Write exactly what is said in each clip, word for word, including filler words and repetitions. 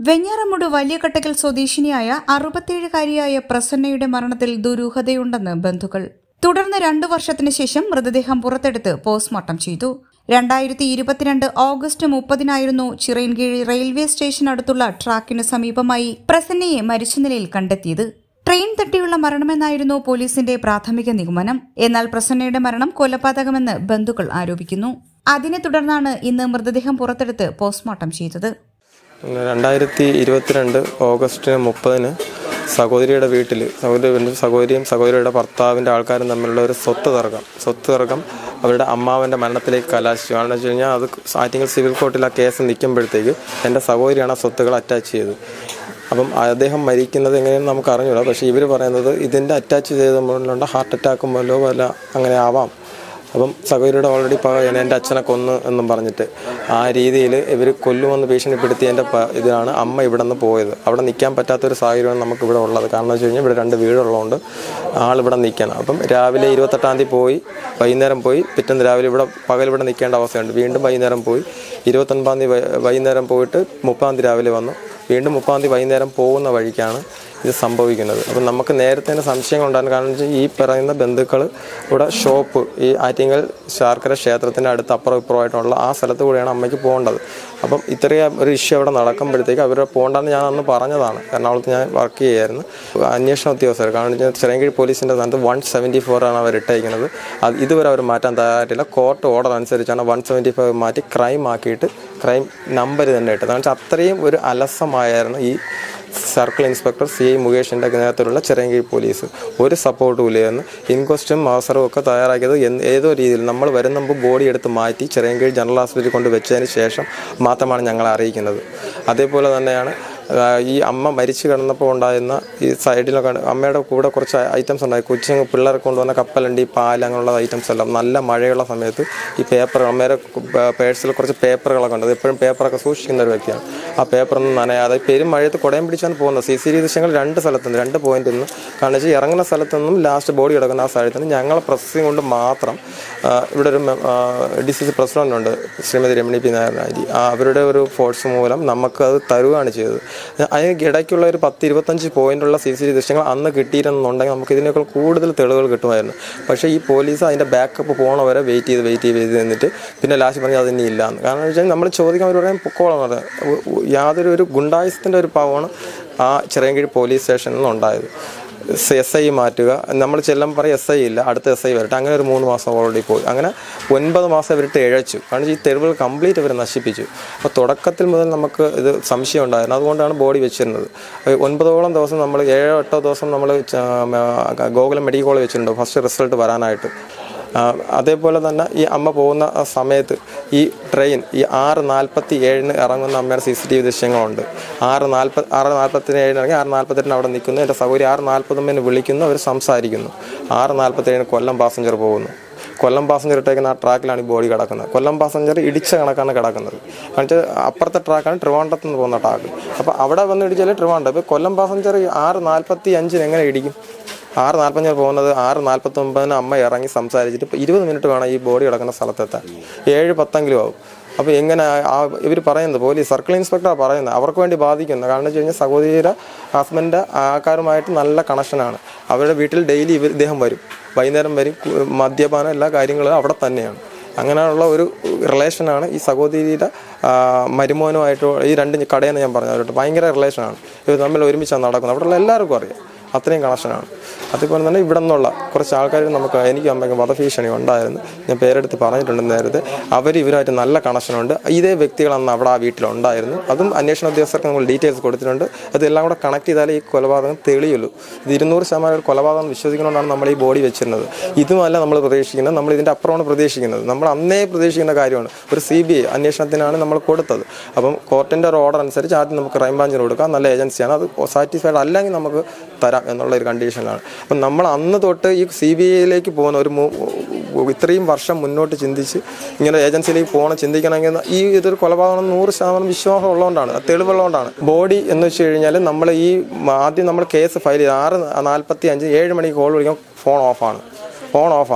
വെഞ്ഞാറമൂട് വലിയകട്ടക്കൽ സ്വദേശിനിയായ അറുപത്തിയേഴുകാരിയായ പ്രസന്നയുടെ മരണത്തിൽ ദുരൂഹതയുണ്ടെന്ന് ബന്ധുക്കൾ. തുടർന്ന് രണ്ടു വർഷത്തിന് ശേഷം മൃതദേഹം പുറത്തെടുത്ത് പോസ്റ്റ്മോർട്ടം ചെയ്തു. രണ്ടായിരത്തി ഇരുപത്തിരണ്ട് ഓഗസ്റ്റ് മുപ്പതിനായിരുന്നു ചിറയൻകീഴ് റെയിൽവേ സ്റ്റേഷനടുത്തുള്ള ട്രാക്കിന് സമീപമായി പ്രസന്നയെ മരിച്ച നിലയിൽ കണ്ടെത്തിയത്. ട്രെയിൻ തട്ടിയുള്ള മരണമെന്നായിരുന്നു പോലീസിന്റെ പ്രാഥമിക നിഗമനം. എന്നാൽ പ്രസന്നയുടെ മരണം കൊലപാതകമെന്ന് ബന്ധുക്കൾ ആരോപിക്കുന്നു. അതിനെ തുടർന്നാണ് ഇന്ന് മൃതദേഹം പുറത്തെടുത്ത് പോസ്റ്റ്മോർട്ടം ചെയ്തത്. രണ്ടായിരത്തി ഇരുപത്തിരണ്ട് ഓഗസ്റ്റ് മുപ്പതിന് സഹോദരിയുടെ വീട്ടിൽ സഹോദരി സഹോദരിയും സഹോദരിയുടെ ഭർത്താവിൻ്റെ ആൾക്കാരും തമ്മിലുള്ള ഒരു സ്വത്ത് തർക്കം സ്വത്ത് തർക്കം അവരുടെ അമ്മാവൻ്റെ മരണത്തിലേക്ക് കലാശിച്ചു. കാരണം വെച്ച് കഴിഞ്ഞാൽ അത് ആറ്റിങ്ങൽ സിവിൽ കോർട്ടിൽ ആ കേസ് നിൽക്കുമ്പോഴത്തേക്ക് എൻ്റെ സഹോദരിയാണ് ആ സ്വത്തുകൾ അറ്റാച്ച് ചെയ്തത്. അപ്പം അദ്ദേഹം മരിക്കുന്നത് എങ്ങനെയെന്ന് നമുക്ക് അറിഞ്ഞൂടാ. പക്ഷേ ഇവർ പറയുന്നത് ഇതിൻ്റെ അറ്റാച്ച് ചെയ്ത മുകളിലുള്ള ഹാർട്ട് അറ്റാക്ക് പോലോ വല്ല അങ്ങനെ ആവാം. അപ്പം സഹോദരിയുടെ ഓൾറെഡി പകയാണ് എൻ്റെ അച്ഛനെ കൊന്ന് എന്നും പറഞ്ഞിട്ട് ആ രീതിയിൽ ഇവർ കൊല്ലുമെന്ന് ഭീഷണിപ്പെടുത്തിയതിൻ്റെ ഇതാണ് അമ്മ ഇവിടെ നിന്ന് പോയത്. അവിടെ നിൽക്കാൻ പറ്റാത്തൊരു സാഹചര്യമാണ് നമുക്കിവിടെ ഉള്ളത്. കാരണം വെച്ച് കഴിഞ്ഞാൽ ഇവിടെ രണ്ട് വീടുള്ളതുകൊണ്ട് ആളിവിടെ നിൽക്കണം. അപ്പം രാവിലെ ഇരുപത്തെട്ടാം തീയതി പോയി വൈകുന്നേരം പോയി പിറ്റേന്ന് രാവിലെ ഇവിടെ പകൽ ഇവിടെ നിൽക്കേണ്ട അവസ്ഥയുണ്ട്. വീണ്ടും വൈകുന്നേരം പോയി ഇരുപത്തൊൻപതാം തീയതി വൈകുന്നേരം പോയിട്ട് മുപ്പതാം തീയതി രാവിലെ വന്നു. വീണ്ടും മുപ്പതാം തീയതി വൈകുന്നേരം പോകുന്ന വഴിക്കാണ് ഇത് സംഭവിക്കുന്നത്. അപ്പം നമുക്ക് നേരത്തെ തന്നെ സംശയങ്ങളുണ്ടായിരുന്നു. കാരണം വെച്ചാൽ ഈ പറയുന്ന ബന്ധുക്കൾ ഇവിടെ ഷോപ്പ് ഈ ആറ്റിങ്ങൽ ശാർക്കര ക്ഷേത്രത്തിൻ്റെ അടുത്ത് അപ്പുറം ഇപ്പുറമായിട്ടുള്ള ആ സ്ഥലത്ത് കൂടെയാണ് അമ്മയ്ക്ക് പോകേണ്ടത്. അപ്പം ഇത്രയും ഒരു ഇഷ്യൂ അവിടെ നടക്കുമ്പോഴത്തേക്ക് അവർ പോകണ്ടെന്ന് ഞാൻ അന്ന് പറഞ്ഞതാണ്. എറണാകുളത്ത് ഞാൻ വർക്ക് ചെയ്യുമായിരുന്നു. അന്വേഷണ ഉദ്യോഗസ്ഥർ കാരണം വെച്ചാൽ ചിറയൻകീഴ് പോലീസിൻ്റെ സ്ഥാനത്ത് വൺ സെവൻറ്റി ഫോറാണ് അവർ ഇട്ടേക്കുന്നത്. അത് ഇതുവരെ അവർ മാറ്റാൻ തയ്യാറായിട്ടില്ല. കോർട്ട് ഓർഡർ അനുസരിച്ചാണ് വൺ സെവൻറ്റി ഫൈവ് മാറ്റി ക്രൈം ആക്കിയിട്ട് ക്രൈം നമ്പർ തന്നെ ഇട്ടത്. കാരണം വെച്ചാൽ അത്രയും ഒരു അലസമായിരുന്നു ഈ സർക്കിൾ ഇൻസ്പെക്ടർ സി ഐ മുകേഷിൻ്റെ നേതൃത്വത്തിലുള്ള ചിറയൻകീഴ് പോലീസ്. ഒരു സപ്പോർട്ടും ഇല്ലായിരുന്നു. ഇൻക്വസ്റ്റും അവസരവും ഒക്കെ തയ്യാറാക്കിയത് ഏതോ രീതിയിൽ നമ്മൾ വരുന്ന മുമ്പ് ബോഡി എടുത്ത് മാറ്റി ചിറയൻകീഴ് ജനറൽ ആശുപത്രി കൊണ്ട് വെച്ചതിന് ശേഷം മാത്രമാണ് ഞങ്ങളെ അറിയിക്കുന്നത്. അതേപോലെ തന്നെയാണ് ഈ അമ്മ മരിച്ചു കിടന്നപ്പോൾ ഉണ്ടായിരുന്ന ഈ സൈഡിലൊക്കെ അമ്മയുടെ കൂടെ കുറച്ച് ഐറ്റംസ് ഉണ്ടായി. കൊച്ചു പിള്ളേരെ കൊണ്ടുവന്ന കപ്പലണ്ടി പാൽ അങ്ങനെയുള്ള ഐറ്റംസ് എല്ലാം നല്ല മഴയുള്ള സമയത്ത് ഈ പേപ്പർ അമ്മയുടെ പേഴ്സിൽ കുറച്ച് പേപ്പറുകളൊക്കെ ഉണ്ട്. അത് എപ്പോഴും പേപ്പറൊക്കെ സൂക്ഷിക്കുന്ന ഒരു വ്യക്തിയാണ്. ആ പേപ്പറൊന്നും നനയാതെ പെരും മഴയത്ത് കുടയും പിടിച്ചാണ് പോകുന്നത്. സി സി ടി വി ദൃശ്യങ്ങൾ രണ്ട് സ്ഥലത്തുനിന്ന് രണ്ട് പോയിന്റിൽ നിന്ന് കാരണം വെച്ചാൽ ഇറങ്ങുന്ന സ്ഥലത്തു നിന്നും ലാസ്റ്റ് ബോഡി കിടക്കുന്ന ആ സ്ഥലത്ത് നിന്ന് ഞങ്ങളെ പ്രസ്സിങ് കൊണ്ട് മാത്രം ഇവിടെ ഒരു ഡി സി സി പ്രസിഡന്റ് ഉണ്ട് ശ്രീമതി രമണി പി നായർ. അവരുടെ ഒരു ഫോഴ്സ് മൂലം നമുക്കത് തരുകയാണ് ചെയ്തത്. അതിന് ഇടയ്ക്കുള്ള ഒരു പത്ത് ഇരുപത്തഞ്ച് പോയിന്റുള്ള സി സി ടി ദൃശ്യങ്ങൾ അന്ന് കിട്ടിയിരുന്നുണ്ടെങ്കിൽ നമുക്ക് ഇതിനേക്കാൾ കൂടുതൽ തെളിവുകൾ കിട്ടുമായിരുന്നു. പക്ഷേ ഈ പോലീസ് അതിൻ്റെ ബാക്കപ്പ് പോണവരെ വെയിറ്റ് ചെയ്ത് വെയിറ്റ് ചെയ്ത് ചെയ്ത് നിന്നിട്ട് പിന്നെ ലാസ്റ്റ് പറഞ്ഞാൽ അതിനി ഇല്ലയെന്ന്. കാരണം വെച്ചാൽ നമ്മൾ ചോദിക്കാൻ അവർ പറയാൻ പൊക്കോളം പറഞ്ഞത് യാതൊരു ഒരു ഗുണ്ടായുസത്തിൻ്റെ ഒരു പാവമാണ് ആ ചിറയൻകീഴ് പോലീസ് സ്റ്റേഷനിൽ നിന്നുണ്ടായത്. എസ് ഐ മാറ്റുക നമ്മൾ ചെല്ലും പറയും എസ് ഐ ഇല്ല അടുത്ത എസ് ഐ വരട്ടെ. അങ്ങനെ ഒരു മൂന്ന് മാസം ഓൾറെഡി പോയി. അങ്ങനെ ഒൻപത് മാസം ഇവരിട്ട് ഇഴച്ചു. കാരണം ഈ തെരുവുകൾ കംപ്ലീറ്റ് ഇവർ നശിപ്പിച്ചു. അപ്പോൾ തുടക്കത്തിൽ മുതൽ നമുക്ക് ഇത് സംശയം ഉണ്ടായിരുന്നു. അതുകൊണ്ടാണ് ബോഡി വെച്ചിരുന്നത്. ഒൻപതോളം ദിവസം നമ്മൾ ഏഴോ എട്ടോ ദിവസം നമ്മൾ ഗോകുലം മെഡിക്കൽ കോളേജ് വെച്ചിട്ടുണ്ട് ഫസ്റ്റ് റിസൾട്ട് വരാനായിട്ട്. അതേപോലെ തന്നെ ഈ അമ്മ പോകുന്ന സമയത്ത് ഈ ട്രെയിൻ ഈ ആറ് നാൽപ്പത്തി ഏഴിന് ഇറങ്ങുന്ന അമ്മയുടെ സി സി ടി വി ദൃശ്യങ്ങളുണ്ട്. ആറ് നാൽപ്പത്തി ആറ് നാൽപ്പത്തിന് ഏഴിന് ഇറങ്ങി ആറ് നാൽപ്പത്തെട്ടിന് അവിടെ നിൽക്കുന്നു. എൻ്റെ സൗകര്യം ആറ് നാൽപ്പത്തൊമ്പതിന് വിളിക്കുന്നു. അവർ സംസാരിക്കുന്നു. ആറ് നാൽപ്പത്തേഴിന് കൊല്ലം പാസഞ്ചർ പോകുന്നു. കൊല്ലം പാസഞ്ചർ ഇട്ടേക്കുന്ന ആ ട്രാക്കിലാണ് ഈ ബോഡി കിടക്കുന്നത്. കൊല്ലം പാസഞ്ചർ ഇടിച്ച കണക്കാണ് കിടക്കുന്നത്. കാരണം അപ്പുറത്തെ ട്രാക്കാണ് ട്രിവാൻഡ്രത്ത് നിന്ന് പോകുന്ന ട്രാക്ക്. അപ്പോൾ അവിടെ വന്ന് ഇടിച്ചാൽ ട്രിവാൻഡ്രം. ഇപ്പോൾ കൊല്ലം പാസഞ്ചർ ആറ് നാൽപ്പത്തി അഞ്ചിന് എങ്ങനെ ഇടിക്കും? ആറ് നാൽപ്പത്തഞ്ചിന് പോകുന്നത് ആറ് നാൽപ്പത്തൊമ്പതിന് അമ്മ ഇറങ്ങി സംസാരിച്ചിട്ട് ഇപ്പോൾ ഇരുപത് മിനിറ്റ് വേണം ഈ ബോഡി കിടക്കുന്ന സ്ഥലത്തെത്താൻ. ഏഴ് പത്തെങ്കിലും ആവും. അപ്പോൾ എങ്ങനെ ആ ഇവർ പറയുന്നത് പോലീസ് സർക്കിൾ ഇൻസ്പെക്ടറാണ് പറയുന്നത് അവർക്ക് വേണ്ടി ബാധിക്കുന്നത്. കാരണം വെച്ച് കഴിഞ്ഞാൽ സഹോദരിയുടെ ഹസ്ബൻഡ് ആൾക്കാരുമായിട്ട് നല്ല കണക്ഷനാണ്. അവരുടെ വീട്ടിൽ ഡെയിലി ഇവർ ഇദ്ദേഹം വരും. വൈകുന്നേരം വരും. മദ്യപാനം എല്ലാ കാര്യങ്ങളും അവിടെ തന്നെയാണ്. അങ്ങനെയുള്ള ഒരു റിലേഷനാണ് ഈ സഹോദരിയുടെ മരുമോനുമായിട്ട് ഈ രണ്ട് കടയെന്ന് ഞാൻ പറഞ്ഞു അവരോട്ട് ഭയങ്കര റിലേഷനാണ്. ഇവർ തമ്മിൽ ഒരുമിച്ചാണ് നടക്കുന്നത്. അവിടെയുള്ള എല്ലാവർക്കും അറിയാം. അത്രയും കണക്ഷനാണ്. അതുപോലെ തന്നെ ഇവിടെ നിന്നുള്ള കുറച്ച് ആൾക്കാർ നമുക്ക് എനിക്ക് അമ്മയ്ക്ക് വധഭീഷണി ഉണ്ടായിരുന്നു. ഞാൻ പേരെടുത്ത് പറഞ്ഞിട്ടുണ്ട് നേരത്തെ. അവർ ഇവരുമായിട്ട് നല്ല കണക്ഷനുണ്ട്. ഇതേ വ്യക്തികളന്ന് അവിടെ ആ വീട്ടിലുണ്ടായിരുന്നു. അതും അന്വേഷണ ഉദ്യോഗസ്ഥർക്ക് നമ്മൾ ഡീറ്റെയിൽസ് കൊടുത്തിട്ടുണ്ട്. അതെല്ലാം കൂടെ കണക്ട് ചെയ്താലേ ഈ കൊലപാതകം തെളിയുള്ളൂ. ഇത് ഇരുന്നൂറ് ശതമാനം ഒരു കൊലപാതകം വിശ്വസിക്കുന്നതുകൊണ്ടാണ് നമ്മൾ ഈ ബോഡി വെച്ചിരുന്നത്. ഇതുമല്ല നമ്മൾ പ്രതീക്ഷിക്കുന്നത്. നമ്മൾ ഇതിൻ്റെ അപ്പുറമാണ് പ്രതീക്ഷിക്കുന്നത്. നമ്മൾ അന്നേ പ്രതീക്ഷിക്കുന്ന കാര്യമാണ്. ഒരു സി ബി ഐ അന്വേഷണത്തിനാണ് നമ്മൾ കൊടുത്തത്. അപ്പം കോർട്ടിൻ്റെ ഒരു ഓർഡർ അനുസരിച്ച് ആദ്യം നമുക്ക് ക്രൈംബ്രാഞ്ചിന് കൊടുക്കാം. നല്ല ഏജൻസിയാണ്. അത് സാറ്റിസ്ഫൈഡ് അല്ലെങ്കിൽ നമുക്ക് തരാം എന്നുള്ള ഒരു കണ്ടീഷനാണ്. അപ്പം നമ്മൾ അന്ന് തൊട്ട് ഈ സി ബി ഐയിലേക്ക് പോകുന്ന ഒരു ഇത്രയും വർഷം മുന്നോട്ട് ചിന്തിച്ച് ഇങ്ങനെ ഏജൻസിയിലേക്ക് പോകണം ചിന്തിക്കണമെങ്കിൽ ഈ ഇതൊരു കൊലപാതകം നൂറ് ശതമാനം വിശ്വാസം ഉള്ളതുകൊണ്ടാണ്, തെളിവുള്ളതുകൊണ്ടാണ്. ബോഡി എന്ന് വെച്ച് കഴിഞ്ഞാൽ നമ്മൾ ഈ ആദ്യം നമ്മൾ കേസ് ഫയൽ ചെയ്ത് ആറ് നാൽപ്പത്തി അഞ്ച് ഏഴ് മണിക്ക് കോൾ വിളിക്കാൻ ഫോൺ ഓഫാണ് ഫോൺ ഓഫാണ്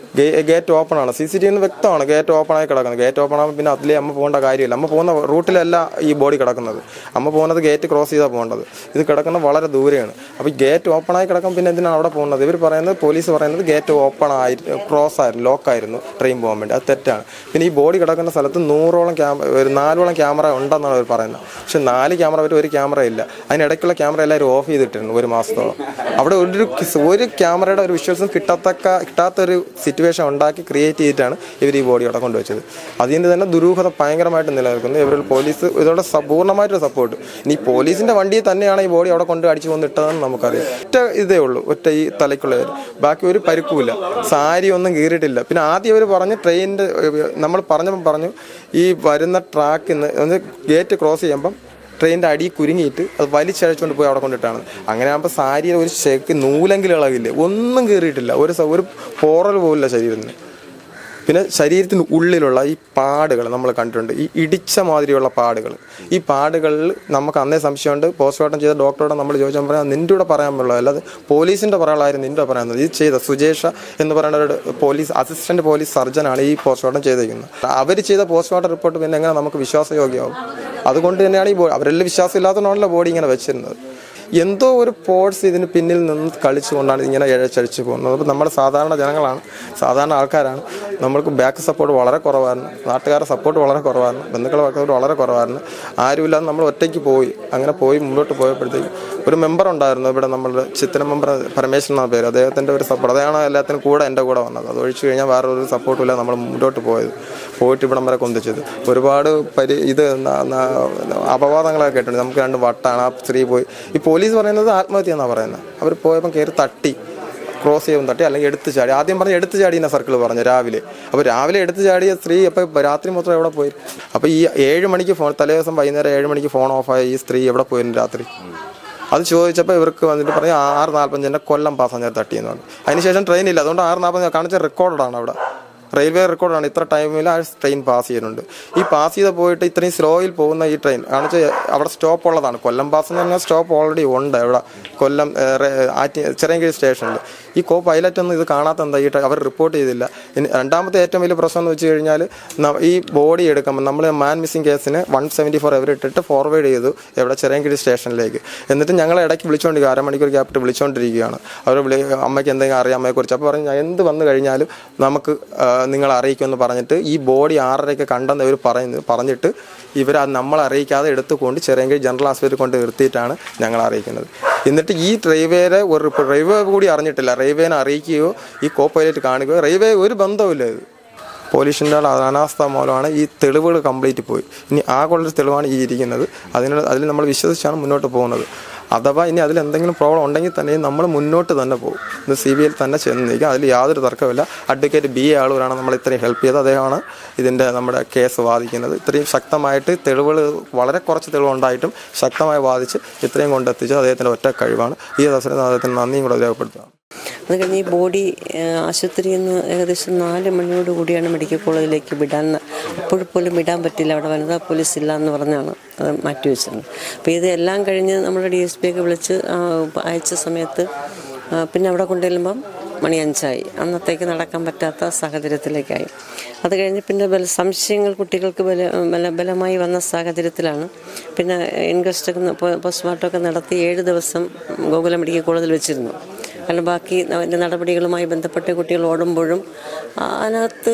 ഗേറ്റ് ഓപ്പൺ ആണ്, സി സി ടി വിന്ന് വ്യക്തമാണ് ഗേറ്റ് ഓപ്പൺ ആയി കിടക്കുന്നത്. ഗേറ്റ് ഓപ്പൺ ആകുമ്പോൾ പിന്നെ അതിലേ അമ്മ പോകേണ്ട കാര്യമില്ല. അമ്മ പോകുന്ന റൂട്ടിലല്ല ഈ ബോഡി കിടക്കുന്നത്, അമ്മ പോകുന്നത് ഗേറ്റ് ക്രോസ് ചെയ്താൽ പോകേണ്ടത്. ഇത് കിടക്കുന്നത് വളരെ ദൂരെയാണ്. അപ്പോൾ ഗേറ്റ് ഓപ്പൺ ആയി കിടക്കും, പിന്നെ എന്തിനാണ് അവിടെ പോകുന്നത്? ഇവർ പറയുന്നത്, പോലീസ് പറയുന്നത് ഗേറ്റ് ഓപ്പൺ ആയി ക്രോസ് ആയിരുന്നു, ലോക്കായിരുന്നു ട്രെയിൻ പോകാൻ വേണ്ടി. അത് തെറ്റാണ്. പിന്നെ ഈ ബോഡി കിടക്കുന്ന സ്ഥലത്ത് നൂറോളം ക്യാമറ ഒരു നാലോളം ക്യാമറ ഉണ്ടെന്നാണ് അവർ പറയുന്നത്. പക്ഷെ നാല് ക്യാമറ വരെ ഒരു ക്യാമറ ഇല്ല. അതിനിടയ്ക്കുള്ള ക്യാമറ എല്ലാവരും ഓഫ് ചെയ്തിട്ടുണ്ട് ഒരു മാസത്തോളം. അവിടെ ഒരു ഒരു ക്യാമറയുടെ ഒരു വിഷ്വൽസും കിട്ടത്തക്ക കിട്ടാത്തൊരു സിറ്റുവേഷൻ ഉണ്ടാക്കി ക്രിയേറ്റ് ചെയ്തിട്ടാണ് ഇവർ ഈ ബോഡി അവിടെ കൊണ്ടുവച്ചത്. അതിൻ്റെ തന്നെ ദുരൂഹത ഭയങ്കരമായിട്ട് നിലനിൽക്കുന്നു. ഇവർ പോലീസ് ഇതോടെ പൂർണ്ണമായിട്ടൊരു സപ്പോർട്ട്. ഇനി പോലീസിൻ്റെ വണ്ടിയിൽ തന്നെയാണ് ഈ ബോഡി അവിടെ കൊണ്ട് അടിച്ചു കൊണ്ടിട്ടതെന്ന് നമുക്കറിയാം. ഒറ്റ ഇതേ ഉള്ളൂ, ഒറ്റ ഈ തലയ്ക്കുള്ളവർ, ബാക്കി ഒരു പരുക്കുമില്ല, സാരി ഒന്നും കീറിയിട്ടില്ല. പിന്നെ ആദ്യം അവർ പറഞ്ഞ് ട്രെയിനിൻ്റെ നമ്മൾ പറഞ്ഞപ്പോൾ പറഞ്ഞു ഈ വരുന്ന ട്രാക്കിൽ നിന്ന് ഗേറ്റ് ക്രോസ് ചെയ്യുമ്പം ട്രെയിനിൻ്റെ അടി കുരുങ്ങിയിട്ട് അത് വലിച്ചഴച്ചുകൊണ്ട് പോയി അവിടെ കൊണ്ടിട്ടാണ്. അങ്ങനെ ആകുമ്പോൾ സാരിയിൽ ഒരു ചെക്ക് നൂലെങ്കിലും ഇളകില്ല, ഒന്നും കീറിയിട്ടില്ല, ഒരു ഒരു പോറൽ പോലില്ല ശരീരത്തിന്. പിന്നെ ശരീരത്തിന് ഉള്ളിലുള്ള ഈ പാടുകൾ നമ്മൾ കണ്ടിട്ടുണ്ട്, ഈ ഇടിച്ച മാതിരിയുള്ള പാടുകൾ. ഈ പാടുകളിൽ നമുക്ക് അന്നേ സംശയമുണ്ട്. പോസ്റ്റ്മോർട്ടം ചെയ്ത ഡോക്ടറോട് നമ്മൾ ചോദിച്ചാൽ പറയാം നിൻ്റെ കൂടെ പറയാൻ പറ്റുള്ളൂ, അല്ലാതെ പോലീസിൻ്റെ പറയാനുള്ളായിരുന്നു നിൻ്റെ പറയാനുള്ളത്. ഇത് ചെയ്ത സുജേഷ എന്ന് പറയുന്ന ഒരു പോലീസ് അസിസ്റ്റൻറ്റ് പോലീസ് സർജനാണ് ഈ പോസ്റ്റ്മോർട്ടം ചെയ്തിരിക്കുന്നത്. അവർ ചെയ്ത പോസ്റ്റ്മോർട്ടം റിപ്പോർട്ട് പിന്നെ എങ്ങനെ നമുക്ക് വിശ്വാസയോഗ്യമാവും? അതുകൊണ്ട് തന്നെയാണ് ഈ ബോഡി അവരെല്ലാം വിശ്വാസം ഇല്ലാത്തതുകൊണ്ടാണല്ലോ ബോഡി ഇങ്ങനെ വെച്ചിരുന്നത്. എന്തോ ഒരു ഫോഴ്സ് ഇതിന് പിന്നിൽ നിന്ന് കളിച്ചുകൊണ്ടാണ് ഇങ്ങനെ ഇഴച്ചഴിച്ച് പോകുന്നത്. അപ്പോൾ നമ്മൾ സാധാരണ ജനങ്ങളാണ്, സാധാരണ ആൾക്കാരാണ്. നമ്മൾക്ക് ബാക്ക് സപ്പോർട്ട് വളരെ കുറവായിരുന്നു, നാട്ടുകാരുടെ സപ്പോർട്ട് വളരെ കുറവായിരുന്നു, ബന്ധുക്കളുടെ സപ്പോർട്ട് വളരെ കുറവായിരുന്നു. ആരുമില്ലാതെ നമ്മൾ ഒറ്റയ്ക്ക് പോയി. അങ്ങനെ പോയി മുന്നോട്ട് പോയപ്പോഴത്തേക്കും ഒരു മെമ്പർ ഉണ്ടായിരുന്നു ഇവിടെ, നമ്മളുടെ ചിത്ര മെമ്പർ പരമേശ്വരൻ എന്ന പേര്, അദ്ദേഹത്തിൻ്റെ ഒരു സപ്പോർട്ട്, അദ്ദേഹമാണ് എല്ലാത്തിനും കൂടെ എൻ്റെ കൂടെ വന്നത്. അത് ഒഴിച്ചു കഴിഞ്ഞാൽ വേറെ ഒരു സപ്പോർട്ടും ഇല്ല നമ്മൾ മുന്നോട്ട് പോയത്. പോയിട്ട് ഇവിടം വരെ കൊണ്ടുവച്ചത് ഒരുപാട് പരി ഇത് അപവാദങ്ങളൊക്കെ കേട്ടിട്ടുണ്ട്. നമുക്ക് രണ്ട് വട്ടാണ് ആ സ്ത്രീ പോയി. ഈ പോലീസ് പറയുന്നത് ആത്മഹത്യ എന്നാണ് പറയുന്നത്. അവർ പോയപ്പോൾ കയറി തട്ടി, ക്രോസ് ചെയ്യുമ്പോൾ തട്ടി, അല്ലെങ്കിൽ എടുത്ത് ചാടി. ആദ്യം പറഞ്ഞ് എടുത്ത് ചാടി എന്ന സർക്കിൾ പറഞ്ഞു രാവിലെ. അപ്പോൾ രാവിലെ എടുത്ത് ചാടിയ സ്ത്രീ അപ്പോൾ രാത്രി മൊത്തം എവിടെ പോയി? അപ്പോൾ ഈ ഏഴ് മണിക്ക് ഫോൺ, തലേ ദിവസം വൈകുന്നേരം ഏഴ് മണിക്ക് ഫോൺ ഓഫായ ഈ സ്ത്രീ എവിടെ പോയിരുന്നു രാത്രി? അത് ചോദിച്ചപ്പോൾ ഇവർക്ക് വന്നിട്ട് പറഞ്ഞ് ആറ് നാൽപ്പത്തഞ്ചിൻ്റെ കൊല്ലം പാസഞ്ചർ തട്ടിയെന്ന് പറഞ്ഞു. അതിനുശേഷം ട്രെയിനില്ല, അതുകൊണ്ട് ആറ് നാൽപ്പത്തഞ്ച് കാണിച്ച റെക്കോർഡാണ് അവിടെ, റെയിൽവേ റെക്കോർഡാണ്. ഇത്ര ടൈമിൽ ആ ട്രെയിൻ പാസ് ചെയ്യുന്നുണ്ട്. ഈ പാസ് ചെയ്ത് പോയിട്ട് ഇത്രയും സ്ലോയിൽ പോകുന്ന ഈ ട്രെയിൻ കാണിച്ച് അവിടെ സ്റ്റോപ്പ് ഉള്ളതാണ്. കൊല്ലം പാസഞ്ചർ പറഞ്ഞാൽ സ്റ്റോപ്പ് ഓൾറെഡി ഉണ്ട് ഇവിടെ കൊല്ലം ആറ്റി ചിറയൻകീഴ് സ്റ്റേഷനിൽ. ഈ കോ പൈലറ്റൊന്നും ഇത് കാണാത്ത എന്താ ഈ അവർ റിപ്പോർട്ട് ചെയ്തില്ല. ഇനി രണ്ടാമത്തെ ഏറ്റവും വലിയ പ്രശ്നം എന്ന് വെച്ച് കഴിഞ്ഞാൽ ഈ ബോഡി എടുക്കുമ്പോൾ നമ്മൾ മാൻ മിസ്സിംഗ് കേസിന് വൺ സെവൻറ്റി ഫോർ എവർ ഇട്ടിട്ട് ഫോർവേഡ് ചെയ്തു എവിടെ ചിറയൻകീഴ് സ്റ്റേഷനിലേക്ക്. എന്നിട്ട് ഞങ്ങളെ ഇടയ്ക്ക് വിളിച്ചുകൊണ്ടിരിക്കുക, അരമണിക്കൂർ ഗ്യാപ്പിട്ട് വിളിച്ചുകൊണ്ടിരിക്കുകയാണ്. അവർ വിളി അമ്മയ്ക്ക് എന്തെങ്കിലും അറിയാം അമ്മയെക്കുറിച്ച്. അപ്പോൾ പറഞ്ഞ് എന്ത് വന്നു കഴിഞ്ഞാലും നമുക്ക് നിങ്ങൾ അറിയിക്കുമെന്ന് പറഞ്ഞിട്ട് ഈ ബോഡി ആറരയ്ക്ക് കണ്ടെന്ന് ഇവർ പറയുന്നു പറഞ്ഞിട്ട് ഇവർ അത് നമ്മളെ അറിയിക്കാതെ എടുത്തുകൊണ്ട് ചിറയൻകീഴ് ജനറൽ ആശുപത്രി കൊണ്ട് നിർത്തിയിട്ടാണ് ഞങ്ങൾ അറിയിക്കുന്നത്. എന്നിട്ട് ഈ റെയിൽവേരെ ഒരു റെയിൽവേ കൂടി അറിഞ്ഞിട്ടില്ല, റെയിൽവേനെ അറിയിക്കുകയോ ഈ കോ പൈലറ്റ് കാണുകയോ റെയിൽവേ ഒരു ബന്ധവുമില്ല. ഇത് പോലീസിൻ്റെ അനാസ്ഥ മൂലമാണ് ഈ തെളിവുകൾ കംപ്ലീറ്റ് പോയി. ഇനി ആ കൊള്ളൊരു തെളിവാണ് ഈ ഇരിക്കുന്നത്. അതിന് അതിൽ നമ്മൾ വിശ്വസിച്ചാണ് മുന്നോട്ട് പോകുന്നത്. അഥവാ ഇനി അതിൽ എന്തെങ്കിലും പ്രോബ്ലം ഉണ്ടെങ്കിൽ തന്നെ നമ്മൾ മുന്നോട്ട് തന്നെ പോകും. ഇന്ന് സി ബി ഐയിൽ തന്നെ ചെന്ന് നിൽക്കുക, അതിൽ യാതൊരു തർക്കമില്ല. അഡ്വക്കേറ്റ് ബി എ ആളൂരാണ് നമ്മൾ ഇത്രയും ഹെൽപ്പ് ചെയ്തത്. അദ്ദേഹമാണ് ഇതിൻ്റെ നമ്മുടെ കേസ് വാദിക്കുന്നത്. ഇത്രയും ശക്തമായിട്ട് തെളിവുകൾ വളരെ കുറച്ച് തെളിവുണ്ടായിട്ടും ശക്തമായി വാദിച്ച് ഇത്രയും കൊണ്ടെത്തിച്ചത് അദ്ദേഹത്തിൻ്റെ ഒറ്റ കഴിവാണ്. ഈ അവസരത്തിൽ അദ്ദേഹത്തിന് നന്ദിയും കൂടെ രേഖപ്പെടുത്തുക. അത് കഴിഞ്ഞ് ഈ ബോഡി ആശുപത്രിയിൽ നിന്ന് ഏകദേശം നാല് മണിയോട് കൂടിയാണ് മെഡിക്കൽ കോളേജിലേക്ക് വിടാൻ. അപ്പോഴും വിടാൻ പറ്റില്ല, അവിടെ വനിതാ പോലീസ് ഇല്ല എന്ന് പറഞ്ഞാണ് അത് മാറ്റിവെച്ചത്. അപ്പോൾ ഇതെല്ലാം കഴിഞ്ഞ് നമ്മുടെ ഡി എസ് പി ഒക്കെ വിളിച്ച് അയച്ച സമയത്ത് പിന്നെ അവിടെ കൊണ്ടുവരുമ്പം മണി അഞ്ചായി. അന്നത്തേക്ക് നടക്കാൻ പറ്റാത്ത സാഹചര്യത്തിലേക്കായി. അത് കഴിഞ്ഞ് പിന്നെ ബല സംശയങ്ങൾ കുട്ടികൾക്ക് ബല ബല ബലമായി വന്ന സാഹചര്യത്തിലാണ് പിന്നെ ഇൻക്വസ്റ്റൊക്കെ പോസ്റ്റ്മോർട്ടമൊക്കെ നടത്തി ഏഴ് ദിവസം ഗോകുലം മെഡിക്കൽ കോളേജിൽ വെച്ചിരുന്നു. കാരണം ബാക്കി അതിൻ്റെ നടപടികളുമായി ബന്ധപ്പെട്ട് കുട്ടികൾ ഓടുമ്പോഴും അതിനകത്ത്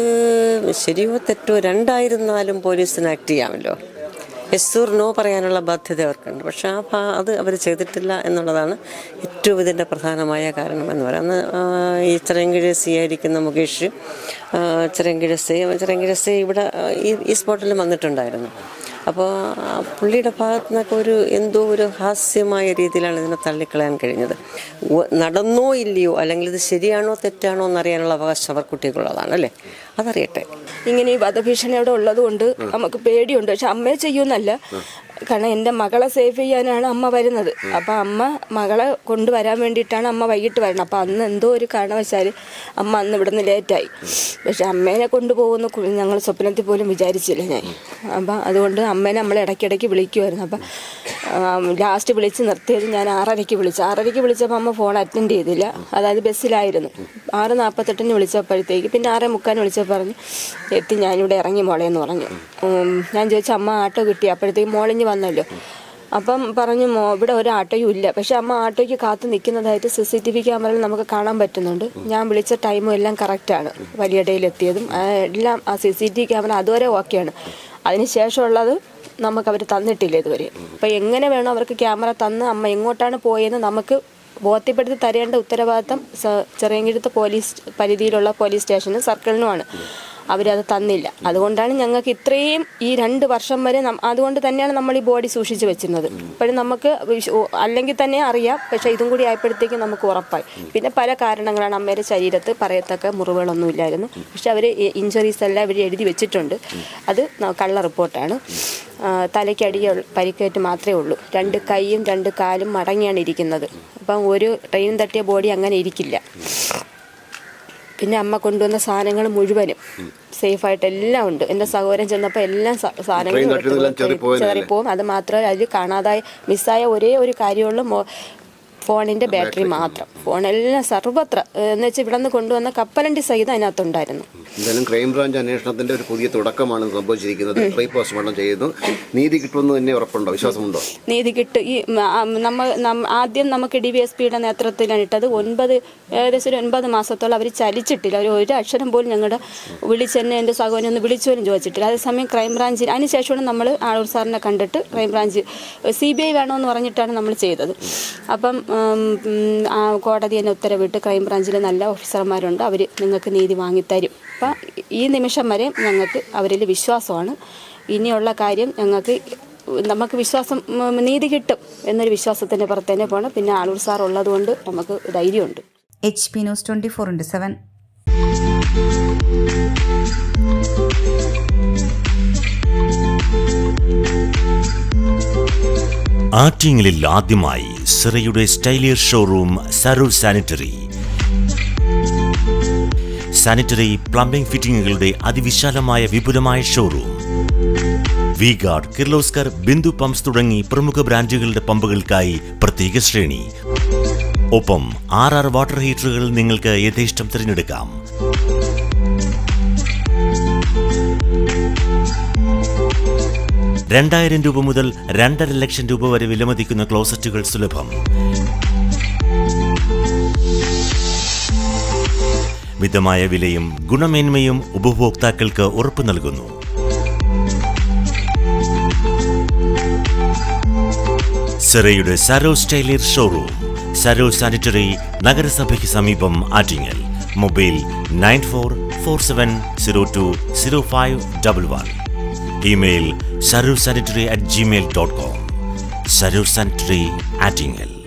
ശരിയോ തെറ്റോ രണ്ടായിരുന്നാലും പോലീസിന് ആക്ട് ചെയ്യാമല്ലോ. യെസ് നോ പറയാനുള്ള ബാധ്യത അവർക്കുണ്ട്. പക്ഷെ ആ ഭാ അത് അവർ ചെയ്തിട്ടില്ല എന്നുള്ളതാണ് ഏറ്റവും ഇതിൻ്റെ പ്രധാനമായ കാരണം എന്ന് പറയുന്നത്. അന്ന് ഈ ചിറയൻകീഴ് സി ആയിരിക്കുന്ന മുകേഷ് ചിറയൻകീഴ് സി ചിറയൻകീഴ് സി ഇവിടെ ഈ ഈ സ്പോട്ടിൽ വന്നിട്ടുണ്ടായിരുന്നു. അപ്പോൾ പുള്ളിയുടെ ഭാഗത്തു നിന്നൊക്കെ ഒരു എന്തോ ഒരു ഹാസ്യമായ രീതിയിലാണ് ഇതിനെ തള്ളിക്കളയാൻ കഴിഞ്ഞത്. നടന്നോ ഇല്ലയോ, അല്ലെങ്കിൽ ഇത് ശരിയാണോ തെറ്റാണോ എന്നറിയാനുള്ള അവകാശം അവർ കുട്ടിക്കുള്ളതാണ് അല്ലേ, അതറിയട്ടെ. ഇങ്ങനെ ഈ വധഭീഷണി അവിടെ ഉള്ളത് കൊണ്ട് നമുക്ക് പേടിയുണ്ട്. പക്ഷെ അമ്മയെ ചെയ്യുമെന്നല്ല, കാരണം എൻ്റെ മകളെ സേവ് ചെയ്യാനാണ് അമ്മ വരുന്നത്. അപ്പം അമ്മ മകളെ കൊണ്ടുവരാൻ വേണ്ടിയിട്ടാണ് അമ്മ വൈകിട്ട് വരുന്നത്. അപ്പം അന്ന് എന്തോ ഒരു കാരണവശാൽ അമ്മ അന്ന് ഇവിടെ നിന്ന് ലേറ്റായി. പക്ഷെ അമ്മേനെ കൊണ്ടുപോകുന്ന ഞങ്ങൾ സ്വപ്നത്തിൽ പോലും വിചാരിച്ചില്ല ഞാൻ. അപ്പം അതുകൊണ്ട് അമ്മേനെ നമ്മളെ ഇടയ്ക്കിടയ്ക്ക് വിളിക്കുമായിരുന്നു. അപ്പം ലാസ്റ്റ് വിളിച്ച് നിർത്തിയത് ഞാൻ ആറരയ്ക്ക് വിളിച്ചു. ആറരയ്ക്ക് വിളിച്ചപ്പോൾ അമ്മ ഫോൺ അറ്റൻഡ് ചെയ്തില്ല. അതായത് ബസ്സിലായിരുന്നു. ആറ് നാൽപ്പത്തെട്ടിന് വിളിച്ചപ്പോഴത്തേക്ക് പിന്നെ ആറേ മുക്കാലിന് വിളിച്ചപ്പോൾ പറഞ്ഞു എത്തി ഞാനിവിടെ ഇറങ്ങി മോളെന്ന് പറഞ്ഞു. ഞാൻ ചോദിച്ചു അമ്മ ആട്ടോ കിട്ടി? അപ്പോഴത്തേക്ക് മോളിഞ്ഞ് വന്നല്ലോ. അപ്പം പറഞ്ഞു മോ ഇവിടെ ഒരു ആട്ടോയും ഇല്ല. പക്ഷെ അമ്മ ആട്ടോയ്ക്ക് കാത്തു നിൽക്കുന്നതായിട്ട് സി സി ടി വി ക്യാമറയിൽ നമുക്ക് കാണാൻ പറ്റുന്നുണ്ട്. ഞാൻ വിളിച്ച ടൈമും എല്ലാം കറക്റ്റാണ്. വലിയടയിലെത്തിയതും എല്ലാം ആ C C T V camera അതുവരെ ഓക്കെയാണ്. അതിന് ശേഷമുള്ളത് നമുക്ക് അവർ തന്നിട്ടില്ല ഇതുവരെ. അപ്പം എങ്ങനെ വേണോ അവർക്ക് ക്യാമറ തന്ന് അമ്മ എങ്ങോട്ടാണ് പോയെന്ന് നമുക്ക് ബോധ്യപ്പെടുത്തി തരേണ്ട ഉത്തരവാദിത്തം ചെറിയങ്കിഴത്ത് പോലീസ് പരിധിയിലുള്ള പോലീസ് സ്റ്റേഷനും സർക്കിളിനുമാണ്. അവരത് തന്നില്ല. അതുകൊണ്ടാണ് ഞങ്ങൾക്ക് ഇത്രയും ഈ രണ്ട് വർഷം വരെ അതുകൊണ്ട് തന്നെയാണ് നമ്മൾ ഈ ബോഡി സൂക്ഷിച്ച് വെച്ചിരുന്നത്. ഇപ്പോഴും നമുക്ക് അല്ലെങ്കിൽ തന്നെ അറിയാം. പക്ഷേ ഇതും കൂടി ആയപ്പോഴത്തേക്കും നമുക്ക് ഉറപ്പായി. പിന്നെ പല കാരണങ്ങളാണ്. അമ്മയുടെ ശരീരത്ത് പറയത്തക്ക മുറിവുകളൊന്നും ഇല്ലായിരുന്നു. പക്ഷെ അവർ ഇഞ്ചുറീസ് എല്ലാം ഇവർ എഴുതി വെച്ചിട്ടുണ്ട്. അത് കള്ള റിപ്പോർട്ടാണ്. തലയ്ക്കടി പരിക്കേറ്റ് മാത്രമേ ഉള്ളൂ. രണ്ട് കൈയും രണ്ട് കാലും മടങ്ങിയാണ് ഇരിക്കുന്നത്. അപ്പം ഒരു ട്രെയിൻ തട്ടിയ ബോഡി അങ്ങനെ ഇരിക്കില്ല. പിന്നെ അമ്മ കൊണ്ടുവന്ന സാധനങ്ങൾ മുഴുവനും സേഫായിട്ട് എല്ലാം ഉണ്ട്. എൻ്റെ സഹോദരൻ ചെന്നപ്പോൾ എല്ലാ സാധനങ്ങളും ചെറിപ്പോവും. അത് മാത്രമല്ല അതിൽ കാണാതായ മിസ്സായ ഒരേ ഒരു കാര്യമുള്ളൂ ഫോണിൻ്റെ ബാറ്ററി മാത്രം. ഫോണെല്ലാം സർവത്ര എന്ന് വെച്ചാൽ ഇവിടെ നിന്ന് കൊണ്ടുവന്ന കപ്പലണ്ടി സഹിതം അതിനകത്തുണ്ടായിരുന്നു. എന്തായാലും ക്രൈംബ്രാഞ്ച് അന്വേഷണത്തിന്റെ ഒരു പുതിയ തുടക്കമാണ് സംഭവിച്ചിരിക്കുന്നത്. റീ പോസ്റ്റ്മോർട്ടം ചെയ്യുന്നു. നീതി കിട്ടുമെന്ന് തന്നെ ഉറപ്പുണ്ടോ, വിശ്വാസമുണ്ടോ? നീതി കിട്ടും. ഈ നമ്മൾ ആദ്യം നമുക്ക് ഡി വി എസ് പിയുടെ നേതൃത്വത്തിലാണ് ഇട്ടത്. ഒൻപത് ഏകദേശം ഒരു ഒൻപത് മാസത്തോളം അവർ ചലിച്ചിട്ടില്ല. ഒരു ഒരു അക്ഷരം പോലും ഞങ്ങളുടെ വിളിച്ചെന്നെ എൻ്റെ സഹോദരൻ ഒന്ന് വിളിച്ചു പോലും ചോദിച്ചിട്ടില്ല. അതേസമയം ക്രൈംബ്രാഞ്ചിന് അതിനുശേഷമാണ് നമ്മൾ ആളൂർ സാറിനെ കണ്ടിട്ട് ക്രൈംബ്രാഞ്ച് സി ബി ഐ വേണമെന്ന് പറഞ്ഞിട്ടാണ് നമ്മൾ ചെയ്തത്. അപ്പം കോടതി തന്നെ ഉത്തരവിട്ട് ക്രൈംബ്രാഞ്ചിലെ നല്ല ഓഫീസർമാരുണ്ട്. അവർ നിങ്ങൾക്ക് നീതി വാങ്ങിത്തരും. അപ്പം ഈ നിമിഷം വരെ ഞങ്ങൾക്ക് അവരിൽ വിശ്വാസമാണ്. ഇനിയുള്ള കാര്യം ഞങ്ങൾക്ക് നമുക്ക് വിശ്വാസം നീതി കിട്ടും എന്നൊരു വിശ്വാസത്തിൻ്റെ പുറത്ത് തന്നെ പോകണം. പിന്നെ ആളൂർ സാർ ഉള്ളത് കൊണ്ട് നമുക്ക് ധൈര്യമുണ്ട്. H P news twenty four into seven. ആറ്റിങ്ങലിൽ ആദ്യമായി സിറയുടെ സ്റ്റൈലിയർ showroom Sarur sanitary. Sanitary plumbing ഫിറ്റിംഗുകളുടെ അതിവിശാലമായ വിപുലമായ showroom. V guard, Kirloskar, Bindu pumps തുടങ്ങി പ്രമുഖ ബ്രാൻഡുകളുടെ പമ്പുകൾക്കായി പ്രത്യേക ശ്രേണി. ഒപ്പം ആർ ആർ വാട്ടർ ഹീറ്ററുകൾ നിങ്ങൾക്ക് യഥേഷ്ടം തിരഞ്ഞെടുക്കാം. രണ്ടായിരം രൂപ മുതൽ രണ്ടര ലക്ഷം രൂപ വരെ വിലമതിക്കുന്ന ക്ലോസറ്റുകൾ സുലഭം. മിതമായ വിലയും ഗുണമേന്മയും ഉപഭോക്താക്കൾക്ക് ഉറപ്പു നൽകുന്നു. സിറയുടെ സരോ സ്റ്റൈലിയർ ഷോറൂം, സരോ സാനിറ്ററി, നഗരസഭയ്ക്ക് സമീപം, Attingal. Mobile nine four four seven zero two zero five double one. Email sarursanitary at gmail dot com. Sarur Sanitary, Attingel.